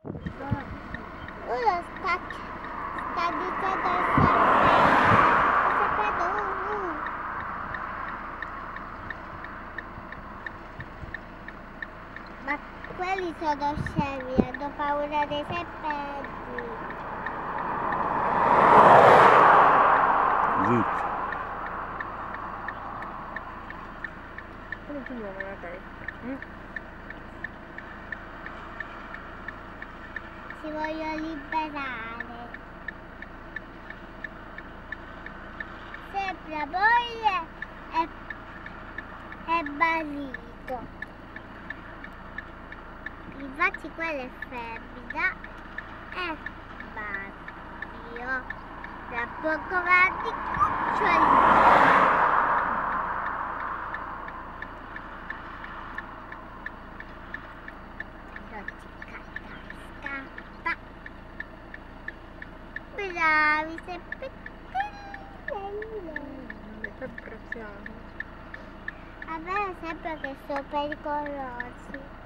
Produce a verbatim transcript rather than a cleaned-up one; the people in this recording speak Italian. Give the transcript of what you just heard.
Uno sta, sta dicendo il serpente. Uh, uh. Ma quelli sono scemi, hanno paura dei serpenti. Zitto. Come ti muove la testa? Mm? Si vogliono liberare. Sempre la moglie è, è marito. Infatti quella è femmina e maschio. Tra poco va di cuccioli. Scappa. Bravi, sempre Che graziano. a me sembra che sono pericolosi.